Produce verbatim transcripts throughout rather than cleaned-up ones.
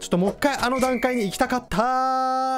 ちょっともう一回あの段階に行きたかった。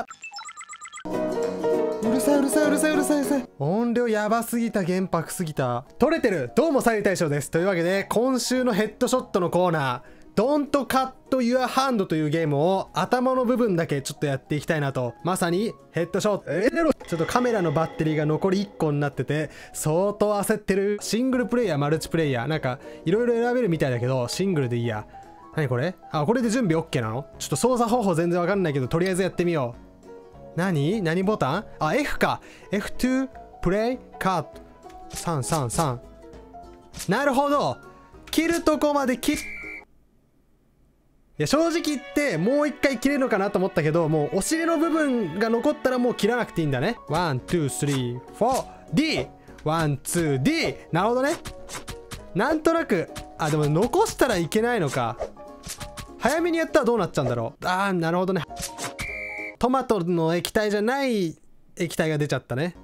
うるさいうるさいうるさいうるさいうるさい。音量やばすぎた、原爆すぎた。取れてる。どうもサイ大将です。というわけで今週のヘッドショットのコーナー、Don't Cut Your Hand というゲームを頭の部分だけちょっとやっていきたいなと。まさにヘッドショット。えー、ちょっとカメラのバッテリーが残りいっこになってて相当焦ってる。シングルプレイヤー、マルチプレイヤー、なんかいろいろ選べるみたいだけどシングルでいいや。何これ？あ、これで準備 OK なの？ちょっと操作方法全然わかんないけどとりあえずやってみよう。何？何ボタン？あ、F か。エフツー プレイカット。さんさんさん。なるほど。切るとこまで切っいや正直言ってもう一回切れるのかなと思ったけど、もうお尻の部分が残ったらもう切らなくていいんだね。ワン、ツー、スリー、フォー、D。ワン、ツー、D。なるほどね。なんとなく、あ、でも残したらいけないのか。早めにやったらどうなっちゃうんだろう。あー、なるほどね。トマトの液体じゃない液体が出ちゃったね。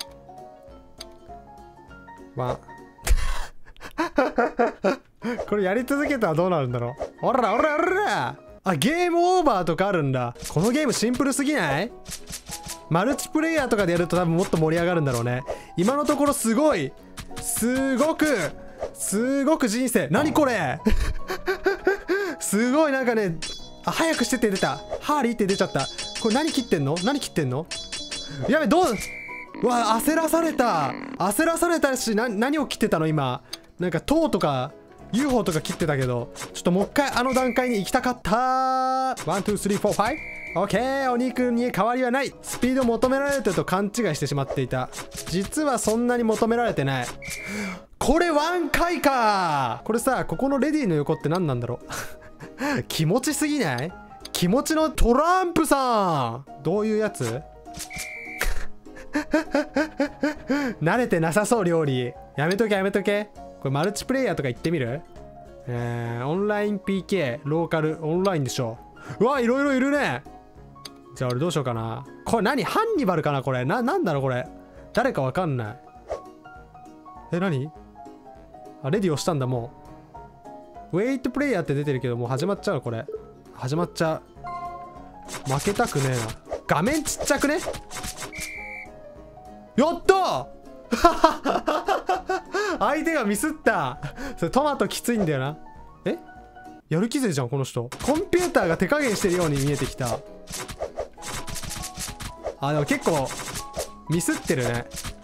わ。これやり続けたらどうなるんだろう。おらおらおら。あ、ゲームオーバーとかあるんだ。このゲームシンプルすぎない？マルチプレイヤーとかでやると多分もっと盛り上がるんだろうね。今のところすごいすごくすごく人生。何これすごいなんかね、あ、早くしてって出た。ハーリーって出ちゃった。これ何切ってんの？何切ってんの？やべ、どう、うわ、焦らされた。焦らされたし、な、何を切ってたの今。なんか塔とか ユーフォー とか切ってたけど、ちょっともう一回あの段階に行きたかった。ワン、ツー、スリー、フォー、ファイブ。オッケー、お肉に変わりはない。スピード求められてると勘違いしてしまっていた。実はそんなに求められてない。これワン回か。これさ、ここのレディの横って何なんだろう気持ちすぎない？気持ちのトランプさん。どういうやつ慣れてなさそう、料理。やめとけやめとけ。これマルチプレイヤーとか言ってみる？えー、オンライン ピーケー、ローカル、オンラインでしょ。うわ、いろいろいるね。じゃあ俺どうしようかな。これ何？ハンニバルかなこれ。な、なんだろうこれ。誰かわかんない。え、何？あ、レディ押したんだもう。ウェイトプレイヤーって出てるけどもう始まっちゃうこれ。始まっちゃう。負けたくねえな。画面ちっちゃくね？やった相手がミスった。それトマトきついんだよな。え？やる気勢じゃんこの人。コンピューターが手加減してるように見えてきた。あ、でも結構ミスってるね。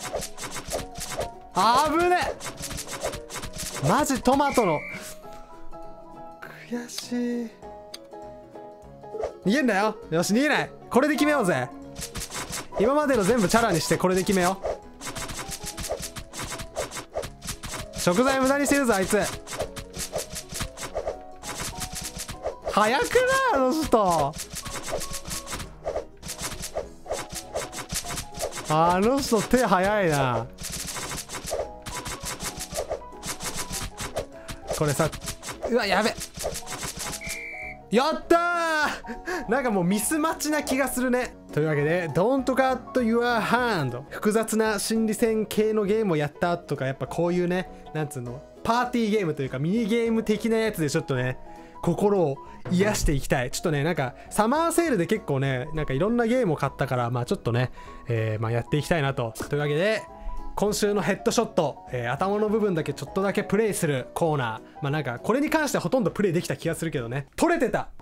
あぶねえ。マジトマトの悔しい。逃げんなよ。よし逃げない。これで決めようぜ。今までの全部チャラにしてこれで決めよう。食材無駄にしてるぞあいつ。早くないあの人。あの人手早いな。これさ、うわやべ、やったーなんかもうミスマチな気がするね。というわけで Don't Cut Your Hand、 複雑な心理戦系のゲームをやった後とか、やっぱこういうね、なんつうの、パーティーゲームというかミニゲーム的なやつでちょっとね心を癒していきたい。ちょっとね、なんかサマーセールで結構ね、なんかいろんなゲームを買ったから、まあちょっとね、えー、まあやっていきたいなと。というわけで今週のヘッドショット、えー、頭の部分だけちょっとだけプレイするコーナー。まあなんかこれに関してはほとんどプレイできた気がするけどね。取れてた。